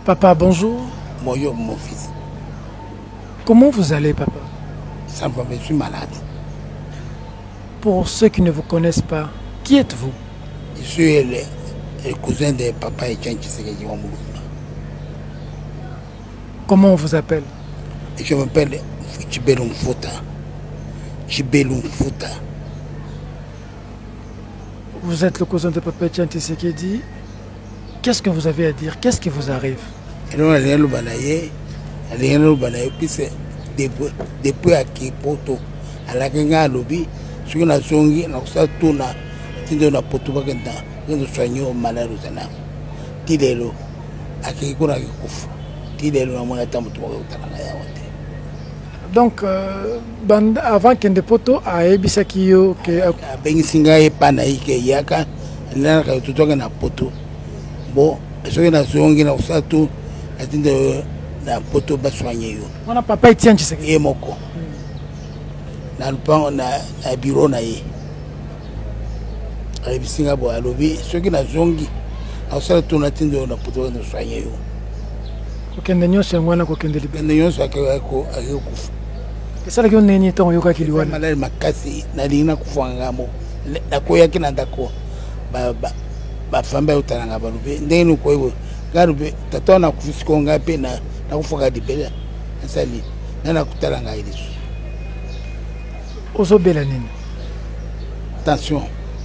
Papa, bonjour. Bonjour mon fils. Comment vous allez, papa? Simplement, je suis malade. Pour ceux qui ne vous connaissent pas, qui êtes-vous? Je suis le cousin de papa Etienne Tshisekedi Wamulumba. Comment on vous appelle? Je m'appelle Tshibelu Mfuta. Tshibelu Mfuta. Vous êtes le cousin de papa Etienne Tshisekedi. Qu'est-ce que vous avez à dire? Qu'est-ce qui vous arrive? Depuis à Kipoto, à la Ganga Lobby, sur la Zongi, on s'est tourné, on a potu bagenda, on a soigné au malade au Zana. Tidelo, à Kikura Kikouf, Tidelo, à mon attente, donc, avant qu'il y ait des poteaux, à Ebisakio, à Bensinga et Panaïke, Yaka, il y a tout un poteau. Bon, sur la Zongi, on s'est tout, à na poto ba soigner yo. On a papa Etienne Tshisekedi. Moko. Na lupango na bureau na ye. Ay bisinga bo alobi soki na zongi. Asala tuna tindo na poto na soigner yo. Kokende nyonso ngwana kokende libe. Kende nyonso akeko kufa. Esala kyo neni to yoka kiliwana. Malali makasi na lina kufanga mo. Na koya kina ndako. Ba famba utaranga balube. Ndeni ko yo. Garube tatona kufisikonga pe na kufoka dibela asali nana kutalanga ilisu ozobela nini tension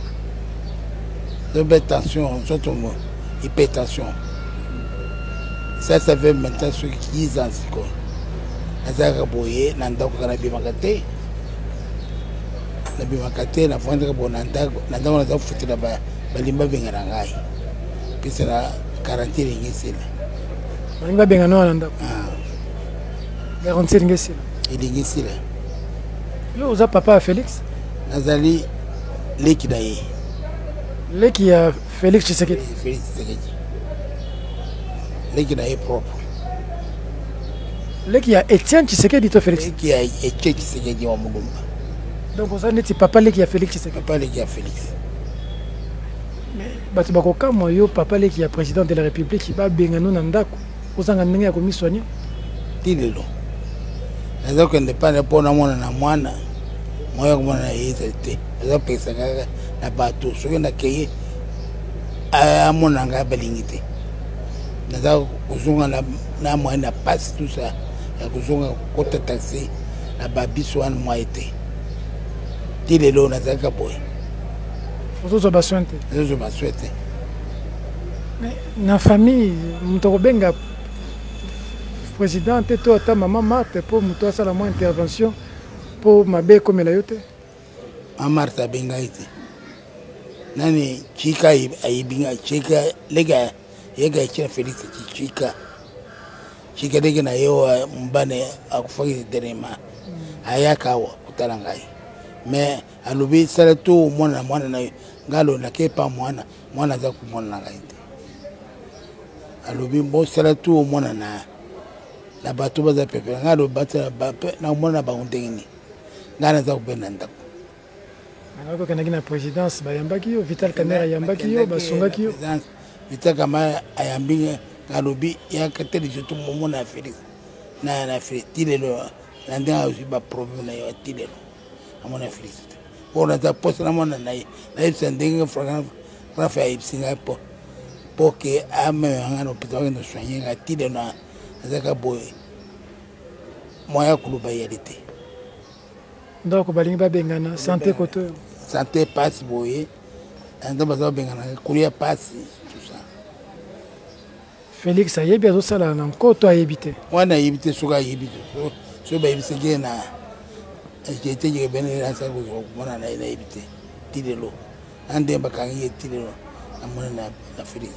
tension surtout hypertension ça fait maintenant ce qui 10 ans siko azaka boye na ndako kana bimakate na fondre bona ndako na za futila ba balimba bengana ngai pisa na quarantaine ngisela Balinga benga no alanda. Garantir ngesila. Ilingisila. Yo oza papa Félix? Nazali leki daye. Leki ya Félix Tshisekedi. Félix Tshisekedi. Leki daye propre. Leki ya Etienne Tshisekedi to Félix. Leki ya Etienne Tshisekedi wa Mulumba. Donc oza neti papa leki ya Félix Tshisekedi. Papa leki ya Félix. Bato bakokamwa yo papa leki ya président de la République ba benga no na ndako. Ozanga ndenge ya komisoigner tilelo nazo kende pana pona mwana na mwana moyo kumona na yete nazo pesa kaka na bato soki na keye amona nga balingite nazo kuzunga na mwana passe tout ça ya kuzunga kota taxi na babiso wana mwaite tilelo nazo ka boy ozo ba sointe ozo ba sointe na famille mutoko benga président to ata maman Marthe pour muto asala mo intervention pour mabe comme la yote Marthe benga ite nani chika ayibinga chika lega yega chira Félix chika lega na yo mbane akufaki derema ayakawa kutalangai mais alobi sala to mwana na ngalo na kepa mwana za kumona ngai alobi bo sala to mwana na bato baza pepe ngalo batela bape na mona ba ondengini ngana za kubena ndako ngako kana kina présidence ba yambaki yo Vital Kamerhe yambaki yo basungaki yo Vital Kamerhe ayambinga ngalobi ya kateli joto mona Félix na Félix tilelo na ndanga ba problème na yo tilelo amona Félix ona za poste na mona na yipsa ndenge frafa yipsinga po que ame ngano pitwa no soigner tilelo na azaka boy moya kuluba yalité donc balingi babengana santé koto santé passe boye anda baza bengana kulia passe tout ça Félix ayebi azosala na nkoto ayebite wana yebite suka yebite so ba yebise na ejete je bene na sa ko mona na yebite tilelo ande bakangi tilelo amona na Félix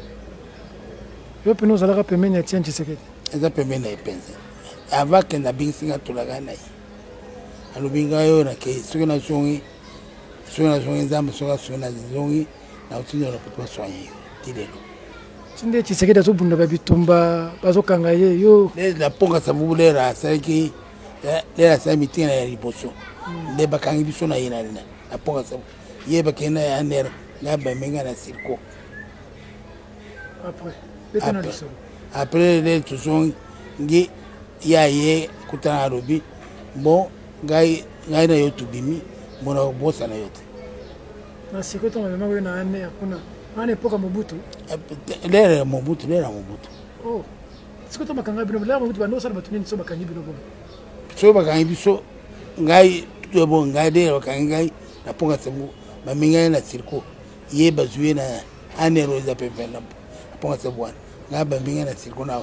yo peno zalaka pembeni ya Etienne Tshisekedi eza pembeni na epenza avant que na binsinga tolaka na ye alobinga yo na ke soki na zongi nzambe soki na zongi na otindela poto basoigner yo tilelo tinde Tshisekedi azobunda babitumba bazokanga ye yo la ponga sabubu lera asalaki lera asala mitinga ya liboso nde bakangi biso na ye na ponga sabubu ye bakenda ya nere nga bamenga na sirko après après les tous ngi ya ye kutana robi bon gai na yotu bimi mona bossa na yote na sikoto mama wewe na ane hakuna ane poka Mobutu lera Mobutu oh sikoto makanga bino lera Mobutu bando sala batunini so bakangi bino bon so bakangi biso ngai to bon ngai de bakangi ngai na ponga sebu baminga na circo ye bazuye na ane roza pepe na ponga sebu ngai baminga na circo na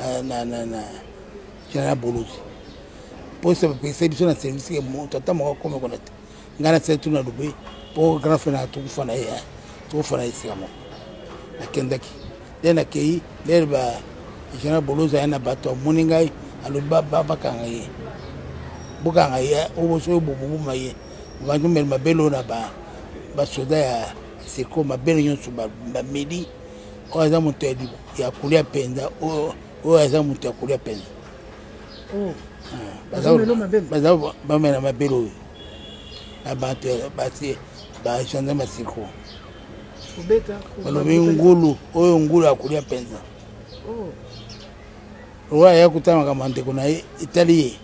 General Bolozi pour se passer biso na service ke mo tata mo ko me konate ngana setu na dubai pour grand frère na tout fana ya tout fana isikamo na kendaki dena kei lerba General Bolozi ana bato moningai aloba baba kanga ye bukanga ye oboso bubu maye bantu mel mabelo na ba soda ya seko mabelo nyonso ba medi o aza moto ya kulia penza o aza moto ya kulia penza oh ba mena mabelo na bato bati ba chanda masiko ubeta balobi ngulu oyo ngulu akulia penza oh roa ya kutama kama ndeko na Italie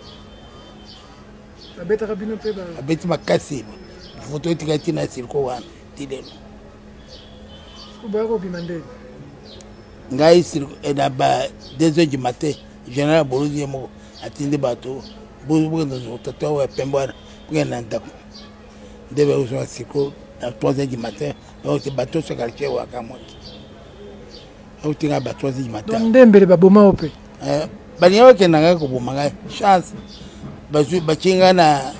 abeta kabino peba abeti makasi foto etikati na sirko wana tidelo kubako bimande ngai sirko na ba 2h du matin General Bolozi mo atinde bato bozo ndo tato wa pembwana kuna ndako ndebe uzo sirko à 3h du matin donc c'est bateau sur quartier wa kamoki au tinga ba 3h du matin donc ndembele baboma ope banyawa kenanga ko bomanga chance bazu bachinga na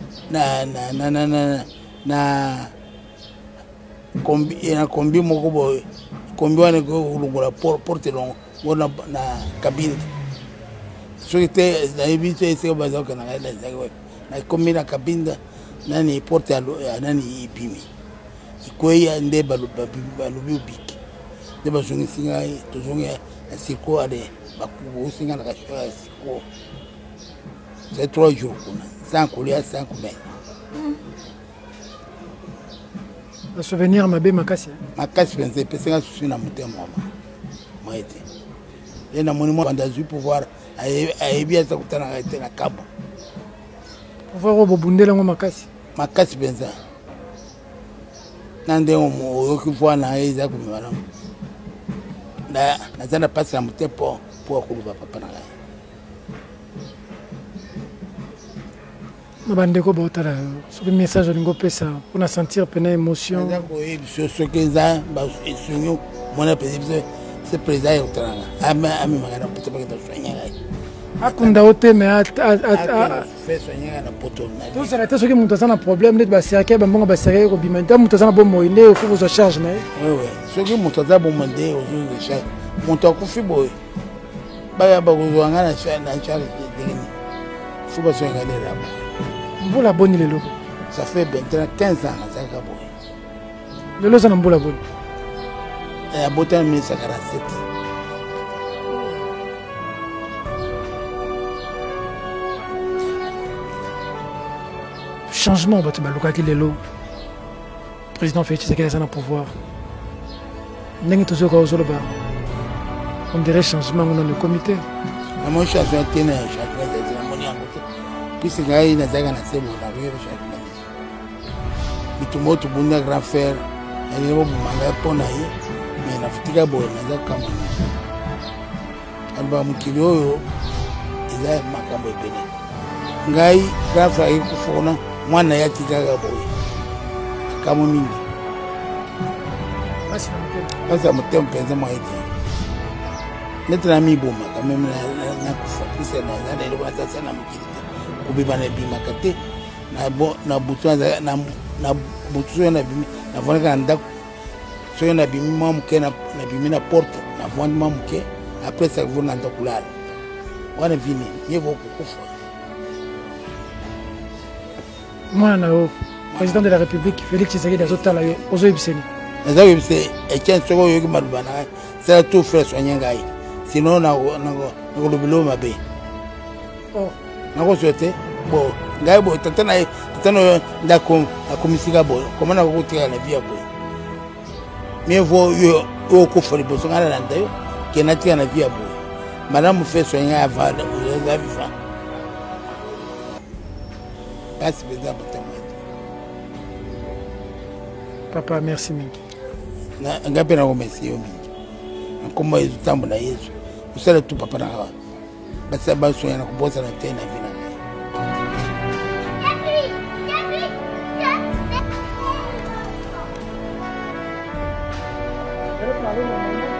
kombi moko boy kombi wana ko lungula porte long wona na cabine so était na ibite c'est bazo kenanga na kombi na cabine nani porte nani ipimi ikoya nde balubi ubiki nde bazungi singa tozongi asiko ale bakubo singa na kashwa asiko c'est 3 jours kuna sans couler sans couler un souvenir mabe makasi penser pesenga susu na mutema mama maite na monimo bandazu pouvoir ayebi asa kutana ngaite na kabo pouvoir bobundela ngo makasi penza nande omo okifwa na eza kumibana na zana pasa mutepo pour kuluba papa na mabandeko bautala soki message olingo pesa mpona sentir pena émotion soki eza basunyo mona pesi biso se président yotalanga amemaka na poto baketa soigna ngai akunda o te mais soigna na poto tosala te soki moto aza na problème neti baserke bambongo baserke kobima nte moto aza na bomoi nde ofo kozwa charge na ye soki moto aza bomoi nde ozozwa charge moto akufi boye baya bakozwa nga na charge ndengeni fo basoinga leraba mbula boni lelo ça fait maintenant 15 ans nazaka boye lelo oza na mbula boni abotana 1947 changement bato balukaki lelo président Félix Tshisekedi aza na pouvoir ndenge tozoyoka ozoloba on dirait changement ngo na le comité namoni changement te na changement namoni yango te puisque ngai nazalaka na sebo na koyeba changement bitumo tobunda grand frère elingi boboma ngai mpo na ye mais nafutika boye naza kama aloba mokili oyo eza makambo ebele ngai grand frère ekufona mwana ye atikaka boye akamo mingi pasi ya motema mpenza mwa ete neti na mibomaka meme nakufa puse naza lelo natasa na mokili te kobeba na ebimaka te na butu soyo nabimi navandaka na ndako soyo nabimi mwa moke nabimi na porte navandi mwa moke apres sakvo na ndako lala wana vini ye bokokufa mwana na yo président de la république Félix Tshisekedi azotala yo ozoyebiseni naza koyebisa etienne soki oyoki maloba na ngai sala to frère soigne ngai sinon nakolobela mabe nakosio te bo ngai boye tata na yo ndako akomisika boye koma nakokotikaka na vie ya boye mie vo yo okofa liboso ngai nalanda yo qui n'a pas vie à bout. Madame fait soigner avant les habitants. Merci beaucoup. Papa, merci Mingi. Ngapi na remercier Mingi. Comment ils sont na Yesu. Vous savez tout papa na. Basa ba soigner na kubosa na tena vina. Pero